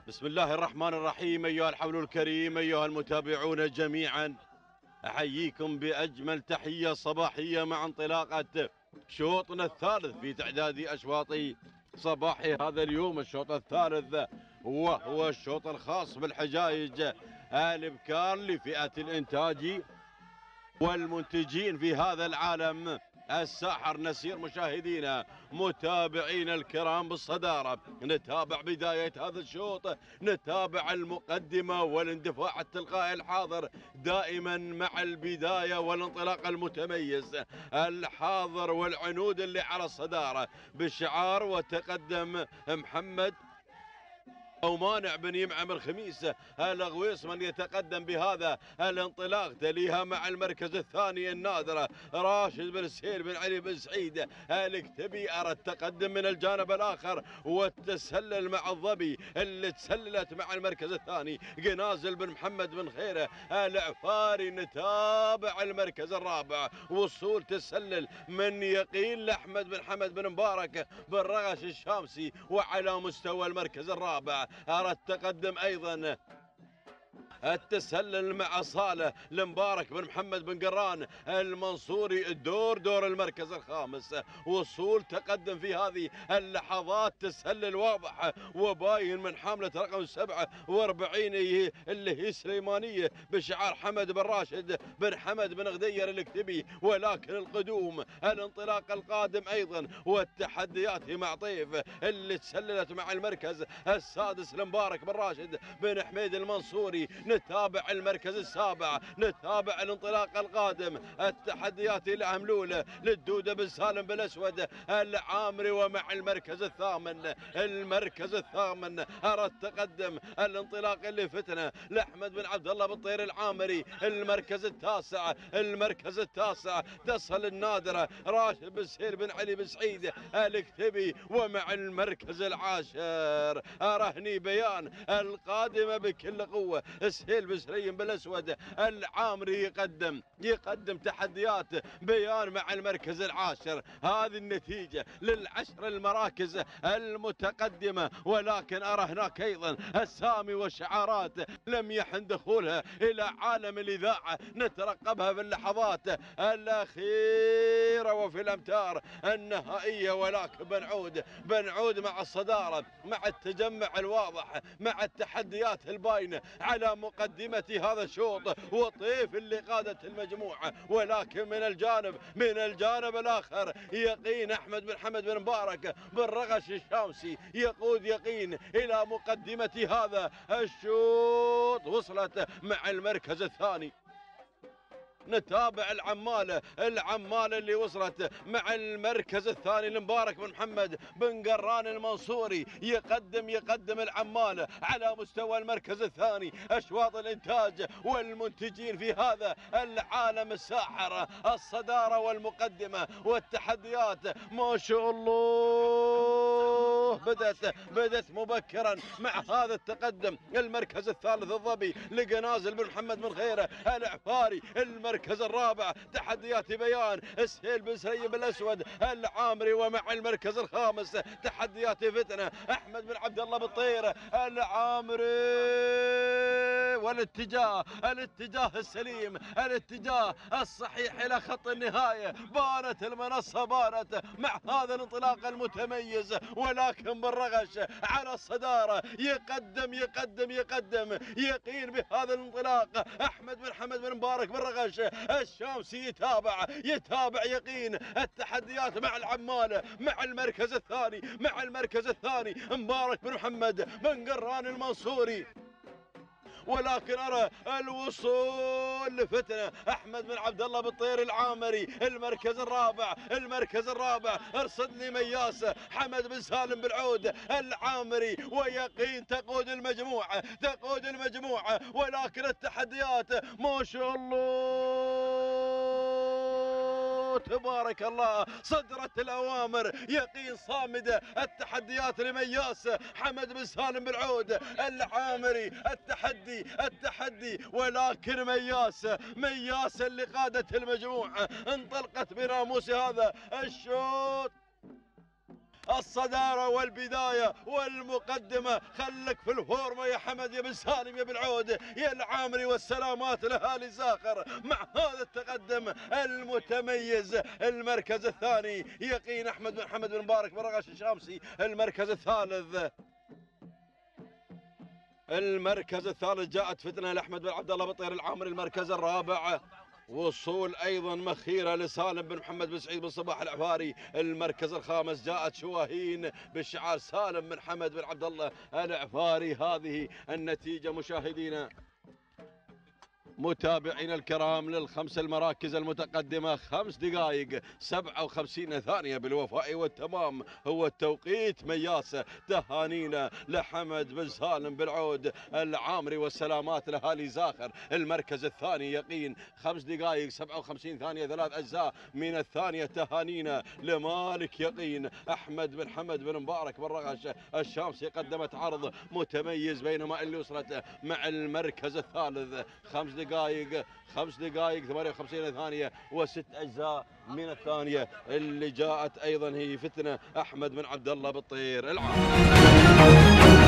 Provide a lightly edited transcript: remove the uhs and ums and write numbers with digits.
بسم الله الرحمن الرحيم. أيها الحفل الكريم، أيها المتابعون جميعا، أحييكم بأجمل تحية صباحية مع انطلاقة شوطنا الثالث في تعداد أشواط صباح هذا اليوم، الشوط الثالث وهو الشوط الخاص بالحجائج الإبكار لفئة الإنتاج والمنتجين في هذا العالم الساحر. نسير مشاهدينا متابعينا الكرام بالصدارة، نتابع بداية هذا الشوط، نتابع المقدمة والاندفاع التلقائي الحاضر دائما مع البداية والانطلاق المتميز الحاضر والعنود اللي على الصدارة بشعار وتقدم محمد أو مانع بن يمعم الخميس الغويص من يتقدم بهذا الانطلاق. تليها مع المركز الثاني النادرة راشد بن سهيل بن علي بن سعيد الكتبي. أرى التقدم من الجانب الآخر والتسلل مع الظبي اللي تسللت مع المركز الثاني قنازل بن محمد بن خيره العفاري. نتابع المركز الرابع وصول تسلل من يقين لأحمد بن حمد بن مبارك بن رغش الشامسي. وعلى مستوى المركز الرابع أرى التقدم أيضا التسلل مع صالح المبارك بن محمد بن قران المنصوري. دور المركز الخامس وصول تقدم في هذه اللحظات، تسلل واضح وباين من حاملة رقم 47 اللي هي سليمانية بشعار حمد بن راشد بن حمد بن غدير الكتبي. ولكن القدوم الانطلاق القادم أيضا والتحديات مع طيف اللي تسللت مع المركز السادس المبارك بن راشد بن حميد المنصوري. نتابع المركز السابع، نتابع الانطلاق القادم، التحديات إلى هملولة للدودة بن سالم بن أسود العامري. ومع المركز الثامن أرى التقدم الانطلاق اللي فتنه لأحمد بن عبد الله بن طير العامري. المركز التاسع تصل النادرة راشد بن سهيل بن علي بن سعيد الكتبي. ومع المركز العاشر أرى هني بيان القادمة بكل قوة سهيل بن سليم بالاسود العامري يقدم تحديات بيان مع المركز العاشر. هذه النتيجة للعشر المراكز المتقدمة. ولكن أرى هناك أيضا السامي والشعارات لم يحن دخولها إلى عالم الإذاعة، نترقبها في اللحظات الأخيرة وفي الأمتار النهائية. ولكن بنعود مع الصدارة، مع التجمع الواضح، مع التحديات الباينة على مقدمة هذا الشوط وطيف اللي قادت المجموعة. ولكن من الجانب الآخر يقين أحمد بن حمد بن مبارك بن رغش الشامسي يقود يقين إلى مقدمة هذا الشوط. وصلت مع المركز الثاني. نتابع العمالة اللي وصلت مع المركز الثاني المبارك بن محمد بن قران المنصوري. يقدم العمالة على مستوى المركز الثاني. أشواط الإنتاج والمنتجين في هذا العالم الساحر، الصدارة والمقدمة والتحديات ما شاء الله بدت مبكرا مع هذا التقدم. المركز الثالث الظبي لقنازل بن محمد بن خيره العفاري. المركز الرابع تحديات بيان سهيل بن سليم بالاسود العامري. ومع المركز الخامس تحديات فتنه احمد بن عبد الله بالطيره العامري. والاتجاه السليم، الاتجاه الصحيح الى خط النهايه. بانت المنصه مع هذا الانطلاق المتميز. ولكن بالرغش على الصداره يقدم يقين بهذا الانطلاق احمد بن حمد بن مبارك بالرغش الشامسي. يتابع يقين التحديات مع العماله، مع المركز الثاني مبارك بن محمد بن قران المنصوري. ولكن أرى الوصول لفتنة أحمد بن عبد الله بالطير العامري. المركز الرابع ارصد لي مياسة حمد بن سالم بالعود العامري. ويقين تقود المجموعة. ولكن التحديات ما شاء الله تبارك الله صدرت الأوامر. يقين صامدة التحديات لمياس حمد بن سالم بالعود العامري. التحدي ولكن مياس اللي قادت المجموعة انطلقت بناموس هذا الشوط. الصدارة والبداية والمقدمة. خلك في الفورمة يا حمد يا بن سالم يا بن عود يا العامري، والسلامات لأهالي زاخر مع هذا التقدم المتميز. المركز الثاني يقين أحمد بن حمد بن مبارك بن رغش الشامسي. المركز الثالث جاءت فتنة لأحمد بن عبد الله بطير العامري. المركز الرابع وصول ايضا مخيره لسالم بن محمد بن سعيد بن صباح العفاري. المركز الخامس جاءت شواهين بالشعار سالم بن حمد بن عبد الله العفاري. هذه النتيجه مشاهدينا متابعينا الكرام للخمس المراكز المتقدمة. 5 دقائق 57 ثانية بالوفاء والتمام هو التوقيت مياسة. تهانينا لحمد بن سالم بن عود العامري والسلامات لأهالي زاخر. المركز الثاني يقين 5 دقائق 57 ثانية 3 أجزاء من الثانية. تهانينا لمالك يقين أحمد بن حمد بن مبارك بن رغش الشامسي. قدمت عرض متميز بينما اللي وصلت مع المركز الثالث 5 دقائق 58 ثانية و6 أجزاء من الثانية اللي جاءت أيضا هي فتنة أحمد بن عبد الله بالطير العام.